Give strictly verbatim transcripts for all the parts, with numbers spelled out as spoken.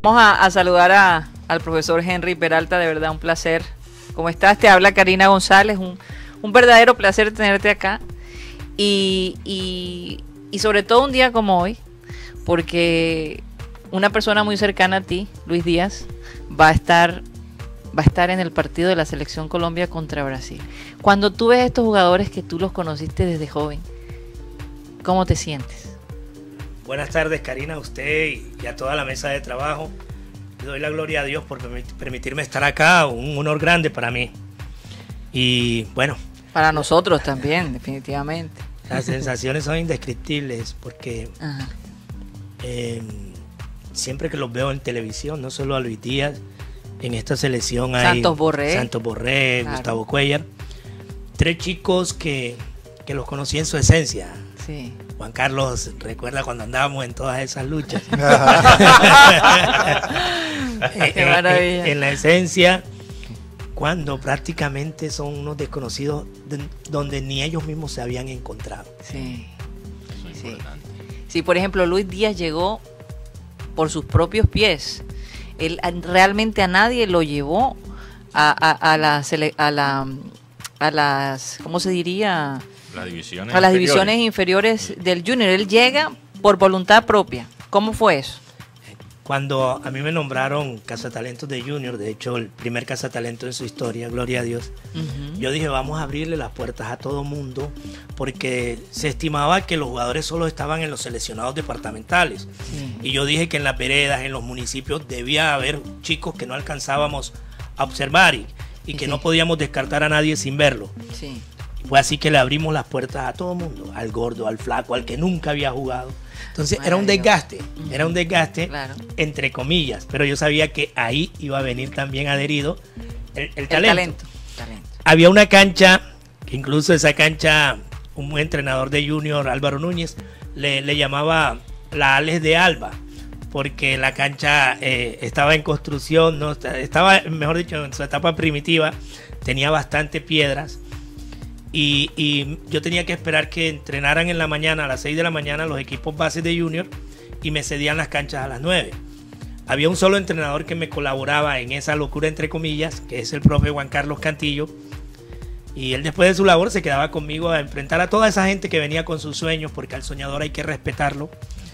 Vamos a, a saludar a, al profesor Henry Peralta, de verdad un placer. ¿Cómo estás? Te habla Karina González, un, un verdadero placer tenerte acá. Y, y, y sobre todo un día como hoy, porque una persona muy cercana a ti, Luis Díaz, va a estar, va a estar en el partido de la Selección Colombia contra Brasil. Cuando tú ves a estos jugadores que tú los conociste desde joven, ¿cómo te sientes? Buenas tardes, Karina, a usted y a toda la mesa de trabajo. Le doy la gloria a Dios por permitirme estar acá, un honor grande para mí. Y bueno. Para nosotros también, definitivamente. Las sensaciones son indescriptibles porque eh, siempre que los veo en televisión, no solo a Luis Díaz, en esta selección hay Santos Borré, Santos Borré, claro. Gustavo Cuellar, tres chicos que, que los conocí en su esencia. Sí. Juan Carlos recuerda cuando andábamos en todas esas luchas. Qué maravilla. En, en la esencia, cuando prácticamente son unos desconocidos de, donde ni ellos mismos se habían encontrado. Sí. Sí. Sí, por ejemplo, Luis Díaz llegó por sus propios pies. Él realmente a nadie lo llevó a, a, a, la, a, la, a las, ¿cómo se diría? Las divisiones a las inferiores. divisiones inferiores del Junior. Él llega por voluntad propia. ¿Cómo fue eso? Cuando a mí me nombraron cazatalentos de Junior, de hecho el primer cazatalento en su historia, gloria a Dios, uh-huh. Yo dije vamos a abrirle las puertas a todo mundo porque se estimaba que los jugadores solo estaban en los seleccionados departamentales. Sí. Y yo dije que en las veredas, en los municipios debía haber chicos que no alcanzábamos a observar y, y que sí. No podíamos descartar a nadie sin verlo. Sí. Fue así que le abrimos las puertas a todo mundo, al gordo, al flaco, al que nunca había jugado. Entonces era un desgaste, era un desgaste, claro. Entre comillas, pero yo sabía que ahí iba a venir también adherido el, el, el talento. talento. talento. Había una cancha, que incluso esa cancha, un entrenador de Junior, Álvaro Núñez, le, le llamaba la Alex de Alba, porque la cancha eh, estaba en construcción, no estaba, mejor dicho, en su etapa primitiva, tenía bastantes piedras. Y, y yo tenía que esperar que entrenaran en la mañana, a las seis de la mañana, los equipos bases de Junior y me cedían las canchas a las nueve. Había un solo entrenador que me colaboraba en esa locura, entre comillas, que es el profe Juan Carlos Cantillo. Y él después de su labor se quedaba conmigo a enfrentar a toda esa gente que venía con sus sueños, porque al soñador hay que respetarlo.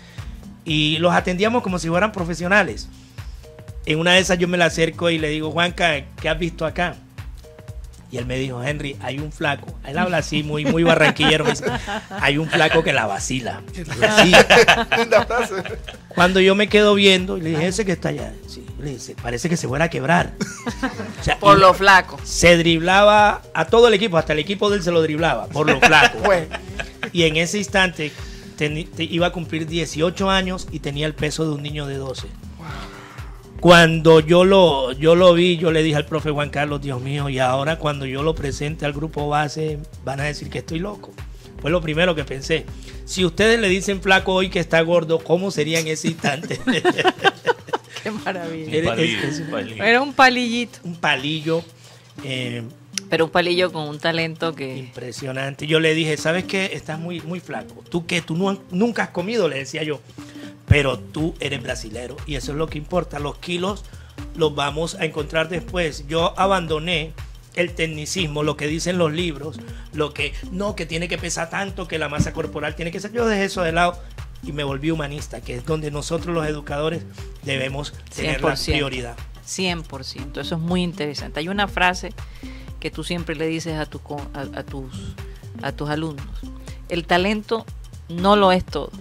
Y los atendíamos como si fueran profesionales. En una de esas yo me la acerco y le digo, Juanca, ¿qué has visto acá? Y él me dijo, Henry, hay un flaco. Él habla así, muy, muy barranquillero. Me dice, hay un flaco que la vacila. Sí. Cuando yo me quedo viendo, y le dije, ese que está allá. Sí, le dice, parece que se fuera a quebrar. O sea, por lo flaco. Se driblaba a todo el equipo, hasta el equipo de él se lo driblaba, por lo flaco. Y en ese instante ten, te, iba a cumplir dieciocho años y tenía el peso de un niño de doce. Cuando yo lo, yo lo vi, yo le dije al profe Juan Carlos, Dios mío, y ahora cuando yo lo presente al grupo base, van a decir que estoy loco. Fue lo primero que pensé. Si ustedes le dicen flaco hoy que está gordo, ¿cómo sería en ese instante? Qué maravilla. Un palillo, es, es, un palillo. Era un palillito. Un palillo. Eh, Pero un palillo con un talento que... Impresionante. Yo le dije, ¿sabes qué? Estás muy, muy flaco. ¿Tú qué? ¿Tú no, nunca has comido? Le decía yo. Pero tú eres brasilero y eso es lo que importa. Los kilos los vamos a encontrar después. Yo abandoné el tecnicismo, lo que dicen los libros, lo que no, que tiene que pesar tanto, que la masa corporal tiene que ser. Yo dejé eso de lado y me volví humanista, que es donde nosotros los educadores debemos tener la prioridad. cien por ciento, eso es muy interesante. Hay una frase que tú siempre le dices a, tu, a, a, tus, a tus alumnos. El talento no lo es todo.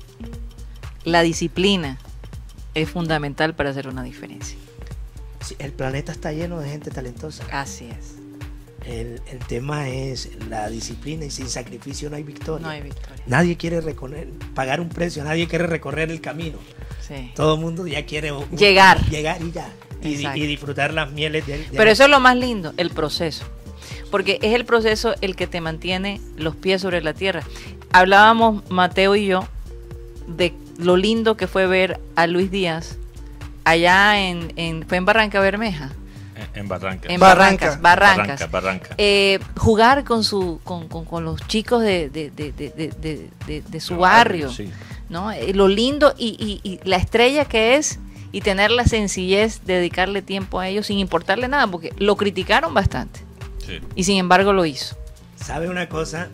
La disciplina es fundamental para hacer una diferencia. Sí, el planeta está lleno de gente talentosa. Así es. El, el tema es la disciplina y sin sacrificio no hay victoria. No hay victoria. Nadie quiere recorrer, pagar un precio, nadie quiere recorrer el camino. Sí. Todo el mundo ya quiere un, llegar. Llegar y ya. Y, y disfrutar las mieles de, de Pero eso es lo más lindo, el proceso. Porque es el proceso el que te mantiene los pies sobre la tierra. Hablábamos, Mateo y yo, de lo lindo que fue ver a Luis Díaz allá en, en fue en Barranca Bermeja. En, en Barrancas. En Barrancas, Barrancas. Barrancas. Barranca. Eh, jugar con su con, con, con los chicos de, de, de, de, de, de, de su barrio, sí. ¿No? Eh, lo lindo y, y, y la estrella que es y tener la sencillez de dedicarle tiempo a ellos sin importarle nada, porque lo criticaron bastante. Sí. Y sin embargo lo hizo. ¿Sabe una cosa?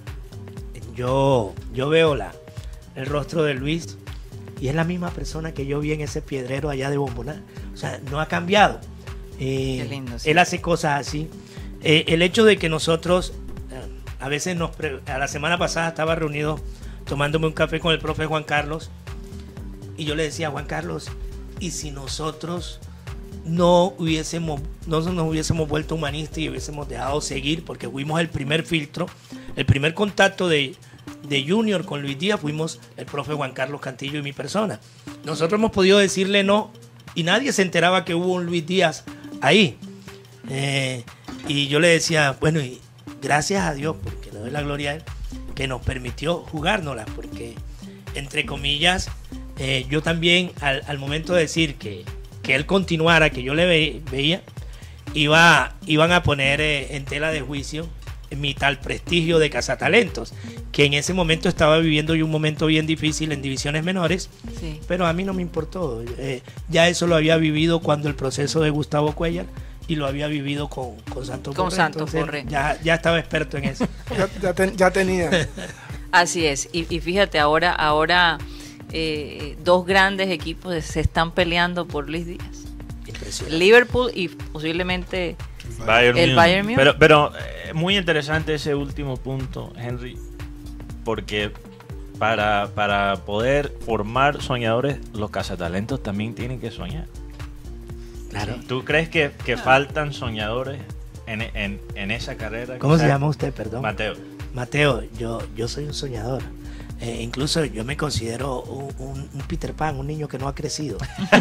Yo, yo veo la, el rostro de Luis y es la misma persona que yo vi en ese piedrero allá de Bomboná. O sea, no ha cambiado. Eh, Qué lindo, sí. Él hace cosas así. Eh, el hecho de que nosotros, eh, a veces nos... Pre a la semana pasada estaba reunido tomándome un café con el profe Juan Carlos y yo le decía a Juan Carlos, ¿y si nosotros no hubiésemos, no nos hubiésemos vuelto humanistas y hubiésemos dejado seguir? Porque fuimos el primer filtro, el primer contacto de, de Junior con Luis Díaz, fuimos el profe Juan Carlos Cantillo y mi persona. Nosotros hemos podido decirle no y nadie se enteraba que hubo un Luis Díaz ahí. Eh, y yo le decía, bueno, y gracias a Dios, porque le doy la gloria a él, que nos permitió jugárnoslas, porque entre comillas, eh, yo también al, al momento de decir que, que él continuara, que yo le ve, veía, iba, iban a poner eh, en tela de juicio mi tal prestigio de cazatalentos, que en ese momento estaba viviendo yo un momento bien difícil en divisiones menores, Sí. pero a mí no me importó. Eh, ya eso lo había vivido cuando el proceso de Gustavo Cuellar y lo había vivido con, con Santos Con Borré, Santos entonces Borré. Ya, ya estaba experto en eso. Ya, ya, ten- ya tenía. Así es. Y, y fíjate, ahora, ahora eh, dos grandes equipos se están peleando por Luis Díaz. Impresionante. Liverpool y posiblemente Bayern el Múnich. Bayern Múnich. Pero, pero eh, muy interesante ese último punto, Henry, porque para, para poder formar soñadores, los cazatalentos también tienen que soñar. Claro. ¿Tú crees que, que faltan soñadores en, en, en esa carrera? ¿Cómo se Quizás- llama usted, perdón? Mateo. Mateo, yo, yo soy un soñador. Eh, incluso yo me considero un, un- un Peter Pan, un niño que no ha crecido.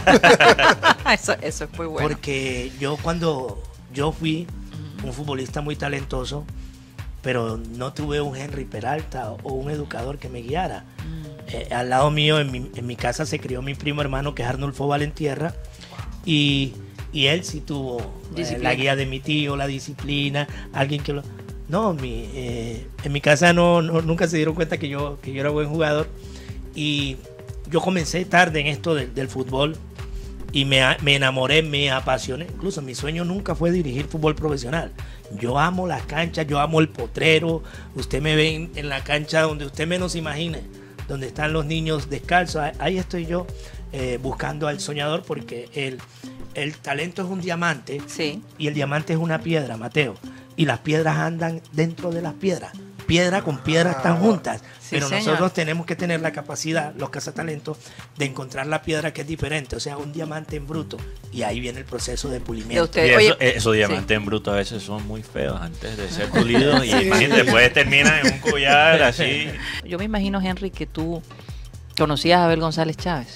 eso, eso es muy bueno. Porque yo cuando yo fui un futbolista muy talentoso, pero no tuve un Henry Peralta o un educador que me guiara. Eh, al lado mío, en mi, en mi casa, se crió mi primo hermano, que es Arnulfo Valentierra, y, y él sí tuvo eh, Disciplina. la guía de mi tío, la disciplina, alguien que lo... No, mi, eh, en mi casa no, no- nunca se dieron cuenta que yo, que yo era buen jugador, y yo comencé tarde en esto del, del fútbol, y me, a- me enamoré, me apasioné. Incluso mi sueño nunca fue dirigir fútbol profesional. Yo amo las canchas, yo amo el potrero. Usted me ve en, en la cancha donde usted menos imagine, donde están los niños descalzos. Ahí- Ahí estoy yo eh, buscando al soñador, porque el, el talento es un diamante Sí. y el diamante es una piedra, Mateo. Y las piedras andan dentro de las piedras. Piedra con piedra están juntas. Sí, pero señor. nosotros tenemos que tener la capacidad, los cazatalentos, de encontrar la piedra que es diferente, o sea, un diamante en bruto. Y ahí viene el proceso de De pulimiento. usted. Y Oye, eso- eh, esos sí. diamantes en bruto a veces son muy feos antes de ser pulidos y imagínate, después terminan en un collar así. Yo me imagino, Henry, que tú conocías a Abel González Chávez.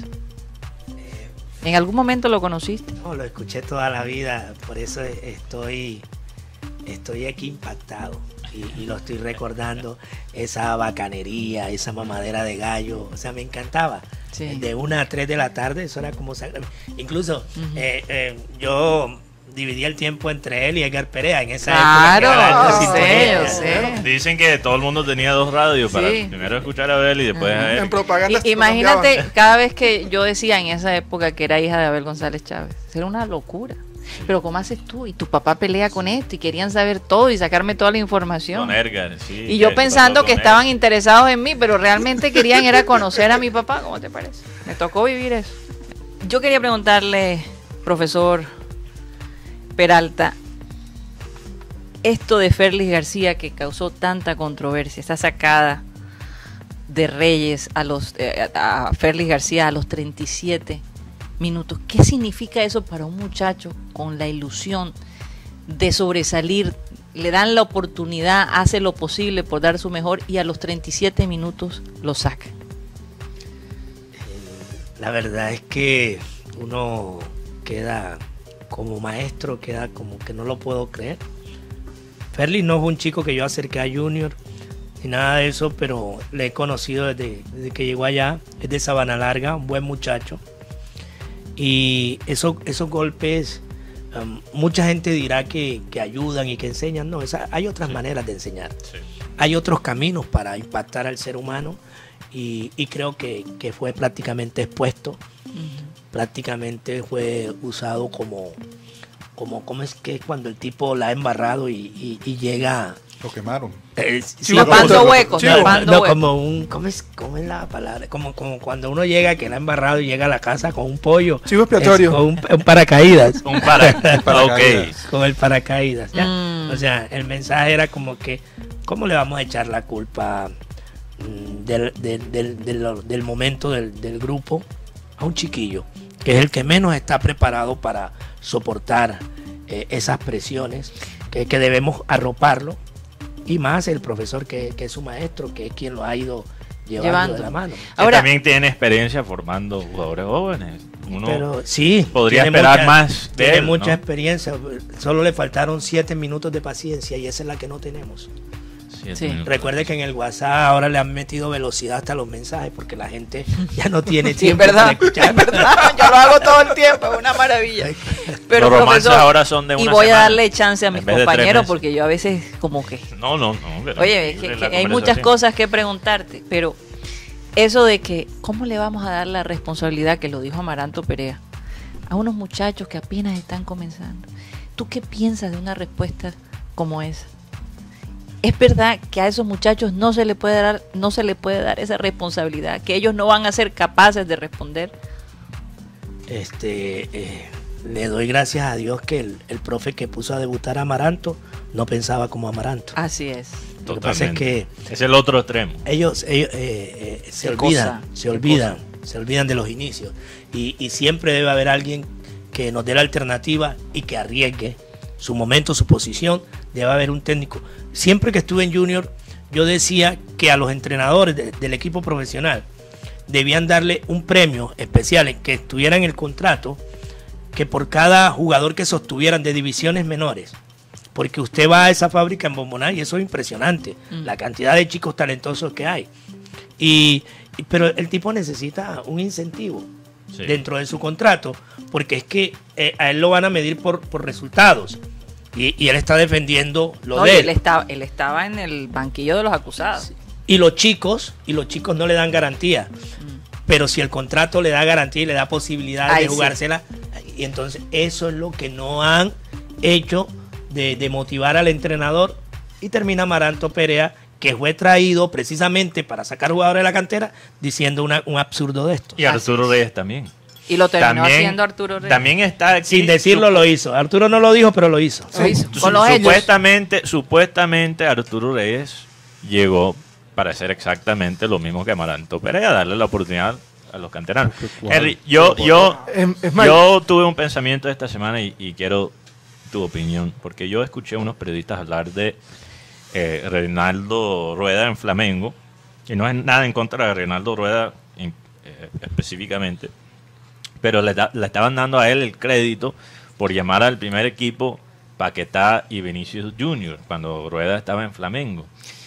¿En algún momento lo conociste? No, lo escuché toda la vida, por eso estoy, estoy aquí impactado. Y, y lo estoy recordando, esa bacanería, esa mamadera de gallo, o sea, me encantaba. Sí. De una a tres de la tarde, eso era como sagrado. Incluso eh, eh, yo dividía el tiempo entre él y Edgar Perea en esa Claro, época. que era la yo sintonía. sé, yo sé. Dicen que todo el mundo tenía dos radios para Sí. primero escuchar a Abel y después a En él. propaganda. I- imagínate, cada vez que yo decía en esa época que era hija de Abel González Chávez, era una locura. Pero ¿cómo haces tú? Y tu papá pelea con esto y querían saber todo y sacarme toda la información. Con Edgar, sí. Y yo ¿qué pensando pasó que con estaban él? interesados en mí, pero realmente querían era conocer a mi papá. ¿Cómo te parece? Me tocó vivir eso. Yo quería preguntarle, profesor Peralta, esto de Ferlis García que causó tanta controversia, esta sacada de Reyes a los eh, a Ferlis García a los treinta y siete minutos, ¿qué significa eso para un muchacho con la ilusión de sobresalir? Le dan la oportunidad, hace lo posible por dar su mejor y a los treinta y siete minutos lo saca. La verdad es que uno queda como maestro, queda como que no lo puedo creer. Ferlis no fue un chico que yo acerqué a Junior ni nada de eso, pero le he conocido desde, desde que llegó allá. Es de Sabana Larga, un buen muchacho. Y eso, esos golpes, um, mucha gente dirá que, que ayudan y que enseñan. No, esa, hay otras Sí. maneras de enseñar. Sí. Hay otros caminos para impactar al ser humano y, y creo que, que fue prácticamente expuesto, Ujú. prácticamente fue usado como, como, ¿cómo es que cuando el tipo la ha embarrado y, y, y llega... Lo quemaron. Eh, sí, Tapando como- huecos, no, tapando no, huecos. como un, ¿cómo es, cómo es la palabra? Como, como cuando uno llega, que la ha embarrado y llega a la casa con un pollo. Chivo expiatorio. Es con un, un paracaídas. Un para, Paracaídas. ok. Con el paracaídas. ¿ya? Mm. O sea, el mensaje era como que, ¿cómo le vamos a echar la culpa mm, del, del, del, del- del momento del, del grupo a un chiquillo, que es el que menos está preparado para soportar eh, esas presiones, que, que debemos arroparlo, y más el profesor que, que es su maestro, que es quien lo ha ido llevando, Llevando. de la mano. Que Ahora- también tiene experiencia formando jugadores jóvenes. Uno Pero sí, podría tiene esperar mucha- más de tiene él, mucha ¿no? experiencia, solo le faltaron siete minutos de paciencia y esa es la que no tenemos. Siete Sí. minutos. Recuerde que en el WhatsApp ahora le han metido velocidad hasta los mensajes porque la gente ya no tiene Sí, es tiempo para verdad, escuchar. es verdad, yo lo hago todo el tiempo, es una maravilla. Pero Los romances profesor, ahora son de y una voy a semana, darle chance a mis en vez de tres compañeros meses. porque yo a veces como que, No, no, no. pero oye, es que, libre que la hay muchas conversación. cosas que preguntarte, pero eso de que, ¿cómo le vamos a dar la responsabilidad, que lo dijo Amaranto Perea, a unos muchachos que apenas están comenzando? ¿Tú qué piensas de una respuesta como esa? Es verdad que a esos muchachos no se le puede dar, no se le puede dar esa responsabilidad, que ellos no van a ser capaces de responder. Este, eh, le doy gracias a Dios que el, el profe que puso a debutar a Amaranto no pensaba como Amaranto. Así es. Lo que pasa es que Es el otro extremo. ellos, ellos, eh, eh, se Qué olvidan, cosa, se qué olvidan, se olvidan de los inicios. Y, y siempre debe haber alguien que nos dé la alternativa y que arriesgue su momento, su posición. Debe haber un técnico. Siempre que estuve en Junior, yo decía que a los entrenadores de- del equipo profesional debían darle un premio especial en que estuviera en el contrato, que por cada jugador que sostuvieran de divisiones menores, porque usted va a esa fábrica en Bomboná y eso es impresionante, Mm. la cantidad de chicos talentosos que hay. Y, y- pero el tipo necesita un incentivo Sí. dentro de su contrato, porque es que eh, a él lo van a medir por, por resultados. Y, y él está defendiendo lo No, y de él él. estaba, él estaba en el banquillo de los acusados. Y los chicos, y los chicos no le dan garantía. Mm. Pero si el contrato le da garantía y le da posibilidad Ahí de sí. jugársela, y entonces eso es lo que no han hecho de, de motivar al entrenador. Y termina Amaranto Perea, que fue traído precisamente para sacar jugadores de la cantera, diciendo una- un absurdo de esto. Y Arturo Reyes también. Y lo terminó También- haciendo Arturo Reyes. También está aquí Sin decirlo su- lo hizo. Arturo no lo dijo, pero lo hizo. Lo hizo, su- con los hechos. supuestamente, supuestamente Arturo Reyes llegó para hacer exactamente lo mismo que Amaranto Perea, darle la oportunidad a los canteranos. ¿Cuál? Henry, yo, yo, Es, es más, yo tuve un pensamiento esta semana y, y quiero tu opinión, porque yo escuché a unos periodistas hablar de eh, Reinaldo Rueda en Flamengo, y no es nada en contra de Reinaldo Rueda en- eh, específicamente, pero le, da- le estaban dando a él el crédito por llamar al primer equipo Paquetá y Vinicius Junior cuando Rueda estaba en Flamengo.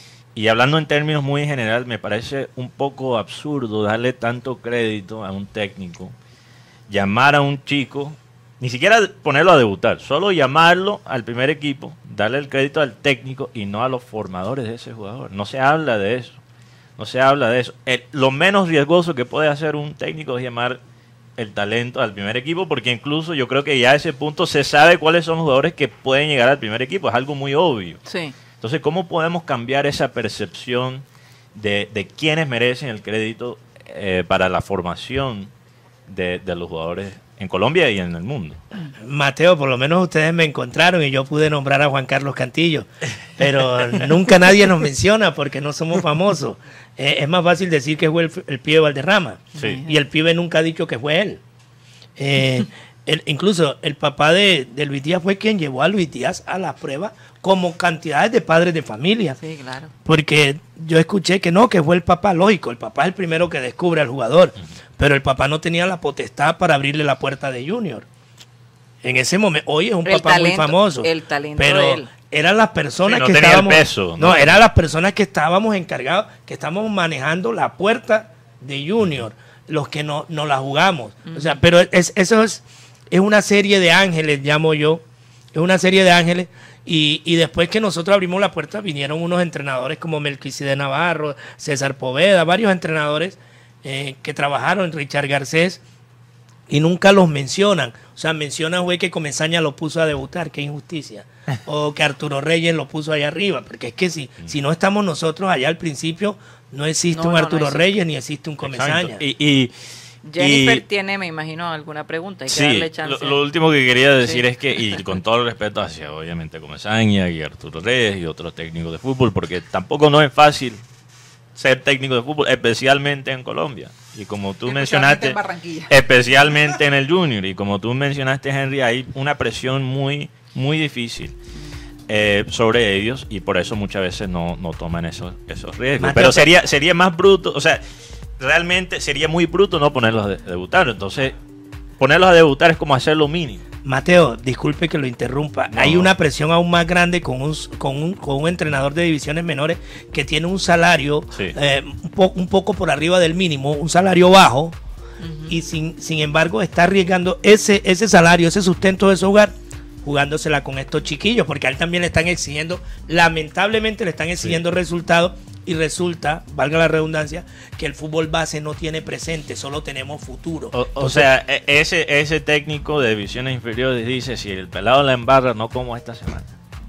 Y hablando en términos muy en general, me parece un poco absurdo darle tanto crédito a un técnico, llamar a un chico, ni siquiera ponerlo a debutar, solo llamarlo al primer equipo, darle el crédito al técnico y no a los formadores de ese jugador. No se habla de eso, no se habla de eso. El- lo menos riesgoso que puede hacer un técnico es llamar el talento al primer equipo, porque incluso yo creo que ya a ese punto se sabe cuáles son los jugadores que pueden llegar al primer equipo, es algo muy obvio. Sí. Entonces, ¿cómo podemos cambiar esa percepción de, de quiénes merecen el crédito eh, para la formación de, de los jugadores en Colombia y en el mundo? Mateo, por lo menos ustedes me encontraron y yo pude nombrar a Juan Carlos Cantillo, pero nunca nadie nos menciona porque no somos famosos. Eh, es más fácil decir que fue el, el pibe Valderrama, Sí. y el pibe nunca ha dicho que fue él. Eh, el- incluso el papá de, de Luis Díaz fue quien llevó a Luis Díaz a la prueba como cantidades de padres de familia. Sí, claro. Porque yo escuché que no, que fue el papá, lógico, el papá es el primero que descubre al jugador, pero el papá no tenía la potestad para abrirle la puerta de Junior. En ese momento, hoy es un El papá talento- muy famoso, el talento pero de él. eran las personas Sí, no que tenía el estábamos, peso, no, ¿no? eran las personas que estábamos encargados, que estábamos manejando la puerta de Junior, los que no, no la jugamos. O sea, pero es, eso es, es una serie de ángeles, llamo yo, es una serie de ángeles. Y, y después que nosotros abrimos la puerta, vinieron unos entrenadores como Melquisede Navarro, César Poveda, varios entrenadores eh, que trabajaron, Richard Garcés, y nunca los mencionan. O sea, mencionan, güey, que Comesaña lo puso a debutar, qué injusticia. O que Arturo Reyes lo puso allá arriba. Porque es que si, si no estamos nosotros allá al principio, no existe No, un no, Arturo no existe. Reyes ni existe un Comesaña. Exacto. Y, y, Jennifer y- tiene, me imagino, alguna pregunta. Hay que Sí, darle chance. lo, lo último que quería decir Sí. es que, y con todo el respeto hacia obviamente Comesaña y Arturo Reyes y otros técnicos de fútbol, porque tampoco no es fácil ser técnico de fútbol, especialmente en Colombia. Y como tú Especialmente mencionaste, en Barranquilla. especialmente en el Junior, y como tú mencionaste, Henry, hay una presión muy, muy difícil eh, sobre ellos, y por eso muchas veces no, no toman esos, esos riesgos. Mateo, Pero te- sería, sería más bruto, o sea, realmente sería muy bruto no ponerlos a de- debutar. Entonces, ponerlos a debutar es como hacer lo mínimo. Mateo, disculpe que lo interrumpa. No. Hay una presión aún más grande con un, con un, con un entrenador de divisiones menores que tiene un salario Sí. eh, un, po- un poco por arriba del mínimo, un salario bajo, y sin, sin embargo está arriesgando ese, ese salario, ese sustento de su hogar, jugándosela con estos chiquillos, porque a él también le están exigiendo, lamentablemente le están exigiendo resultados, y resulta, valga la redundancia, que el fútbol base no tiene presente, solo tenemos futuro. O, o Entonces, sea, e- ese, ese técnico de divisiones inferiores dice, si el pelado la embarra, no como esta semana.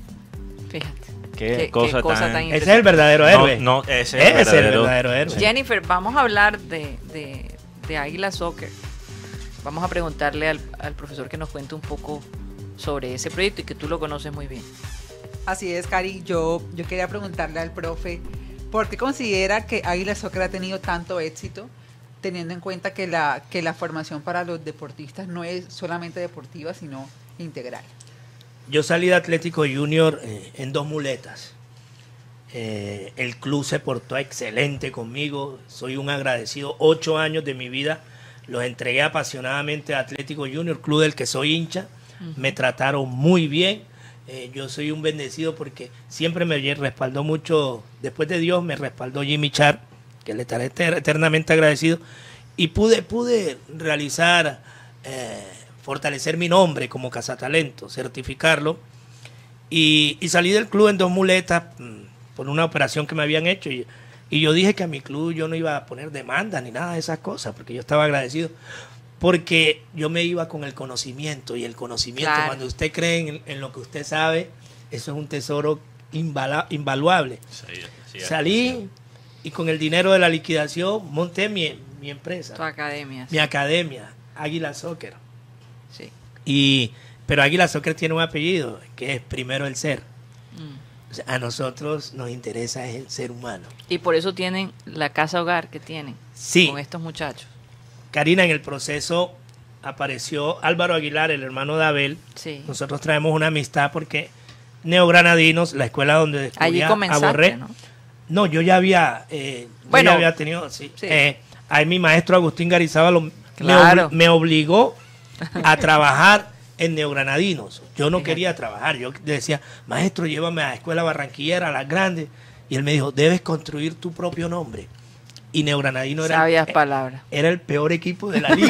Fíjate. Qué, cosa, tan... ese es el verdadero No, héroe. no, ese es el Ese es el verdadero- verdadero héroe. Jennifer, vamos a hablar de, de, de Águila Soccer. Vamos a preguntarle al, al profesor que nos cuente un poco sobre ese proyecto y que tú lo conoces muy bien. Así es, Cari. Yo, yo quería preguntarle al profe, ¿por qué considera que Águila Soccer ha tenido tanto éxito, teniendo en cuenta que la, que la formación para los deportistas no es solamente deportiva, sino integral? Yo salí de Atlético Junior eh, en dos muletas. Eh, el club se portó excelente conmigo. Soy un agradecido. Ocho años de mi vida los entregué apasionadamente a Atlético Junior, club del que soy hincha. Me trataron muy bien. Eh, yo soy un bendecido porque siempre me respaldó mucho. Después de Dios me respaldó Jimmy Char, que le estaré eter- eternamente agradecido. Y pude, pude realizar... Eh, fortalecer mi nombre como cazatalento, certificarlo, y, y salí del club en dos muletas mmm, por una operación que me habían hecho, y, y yo dije que a mi club yo no iba a poner demanda ni nada de esas cosas, porque yo estaba agradecido, porque yo me iba con el conocimiento, y el conocimiento, Claro. cuando usted cree en, en lo que usted sabe, eso es un tesoro invala- invaluable. Sí, sí, Salí y con el dinero de la liquidación monté mi, mi empresa, Tu academia. mi academia, Águila Soccer. Sí. Y, pero Águila Soccer tiene un apellido, que es primero el ser. Mm. O sea, a nosotros nos interesa es el ser humano. Y por eso tienen la casa hogar que tienen Sí, con estos muchachos. Karina, en el proceso apareció Álvaro Aguilar, el hermano de Abel. Sí. Nosotros traemos una amistad porque Neogranadinos, la escuela donde Allí descubrí a comenzaste, Borré. ¿no? No, yo ya había, eh, yo Bueno, ya había tenido, sí. sí. Eh, ahí mi maestro Agustín Garizábal me, Claro. obli- me obligó a trabajar en Neogranadinos. Yo no Fíjate. quería trabajar. Yo decía, maestro, llévame a la escuela barranquillera, a las grandes. Y él me dijo, debes construir tu propio nombre. Y Neogranadino era, Sabias eh, palabras. era el peor equipo de la liga.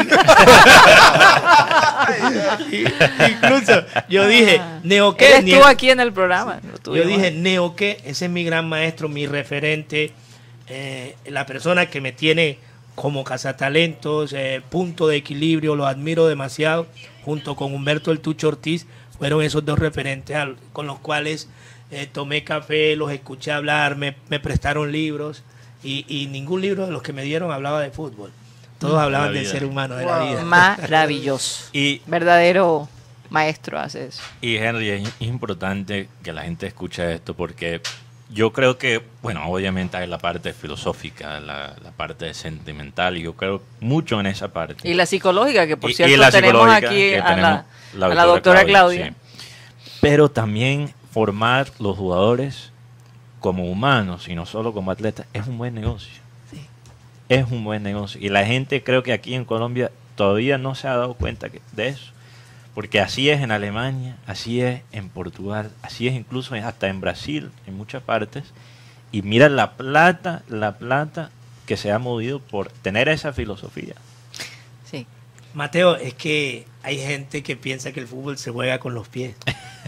Y- Incluso yo dije, ¿Neo qué? Él Ni- estuvo aquí en el programa. lo yo tuvimos. dije, Neo qué, ese es mi gran maestro, mi referente, eh, la persona que me tiene como cazatalentos, eh, punto de equilibrio, lo admiro demasiado, junto con Humberto El Tucho Ortiz, fueron esos dos referentes al- con los cuales eh, tomé café, los escuché hablar, me, me prestaron libros, y, y ningún libro de los que me dieron hablaba de fútbol, todos hablaban del vida. ser humano, de la Wow. vida. Maravilloso. Y, Verdadero maestro hace eso. y Henry, es importante que la gente escuche esto porque yo creo que, bueno, obviamente hay la parte filosófica, la, la parte sentimental, y yo creo mucho en esa parte. Y la psicológica, que por Y- y cierto la tenemos psicológica, aquí que a la, tenemos a la doctora Claudia. sí. Pero también formar los jugadores como humanos y no solo como atletas es un buen negocio. Es un buen negocio. Y la gente, creo que aquí en Colombia todavía no se ha dado cuenta que- de eso. Porque así es en Alemania, así es en Portugal, así es incluso en- hasta en Brasil, en muchas partes. Y mira la plata, la plata que se ha movido por tener esa filosofía. Sí. Mateo, es que hay gente que piensa que el fútbol se juega con los pies.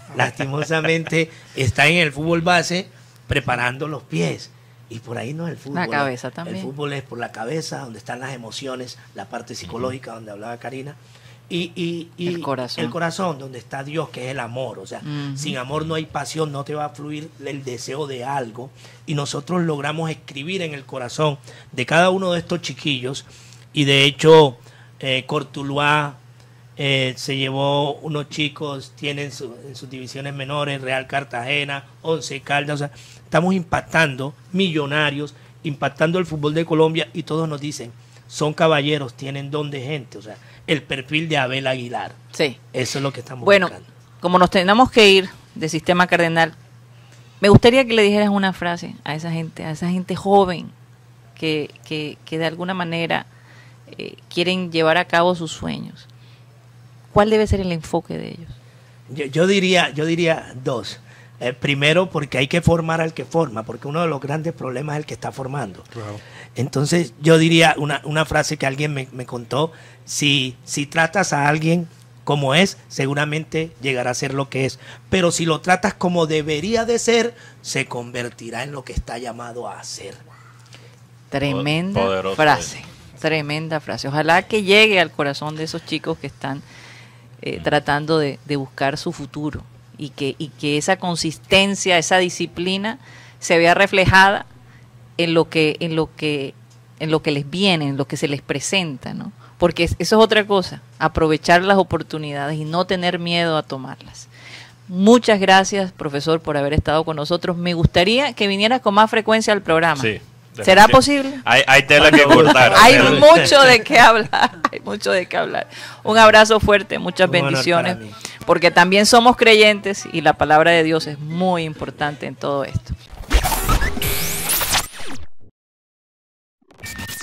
lastimosamente está en el fútbol base preparando los pies. Y por ahí no es el fútbol. La cabeza también. El fútbol es por la cabeza, donde están las emociones, la parte psicológica, donde hablaba Karina. Y, y, y el corazón. el corazón, donde está Dios, que es el amor. O sea, uh-huh. sin amor no hay pasión, no te va a fluir el deseo de algo. Y nosotros logramos escribir en el corazón de cada uno de estos chiquillos. Y de hecho, eh, Cortuluá eh, se llevó unos chicos, tienen su, en sus divisiones menores, Real Cartagena, Once Caldas. O sea, estamos impactando millonarios, impactando el fútbol de Colombia, y todos nos dicen, son caballeros, tienen don de gente. O sea, el perfil de Abel Aguilar. Sí. Eso es lo que estamos bueno, buscando. Bueno, como nos tenemos que ir de Sistema Cardenal, me gustaría que le dijeras una frase a esa gente, a esa gente joven que, que, que de alguna manera eh, quieren llevar a cabo sus sueños. ¿Cuál debe ser el enfoque de ellos? Yo, yo diría, yo diría dos. Eh, primero, porque hay que formar al que forma, porque uno de los grandes problemas es el que está formando. Claro. Entonces, yo diría una, una frase que alguien me, me contó: si, si tratas a alguien como es, seguramente llegará a ser lo que es. Pero si lo tratas como debería de ser, se convertirá en lo que está llamado a ser. Tremenda Poderoso frase, es. tremenda frase. Ojalá que llegue al corazón de esos chicos que están eh, tratando de, de buscar su futuro. Y que, y que esa consistencia, esa disciplina se vea reflejada en lo que, en lo que, en lo que les viene, en lo que se les presenta, ¿no? Porque eso es otra cosa, aprovechar las oportunidades y no tener miedo a tomarlas. Muchas gracias, profesor, por haber estado con nosotros. Me gustaría que vinieras con más frecuencia al programa. Sí. ¿Será posible? Hay, hay tela que cortar. Hay mucho de qué hablar, hay mucho de qué hablar. Un abrazo fuerte, muchas bendiciones, porque también somos creyentes y la palabra de Dios es muy importante en todo esto.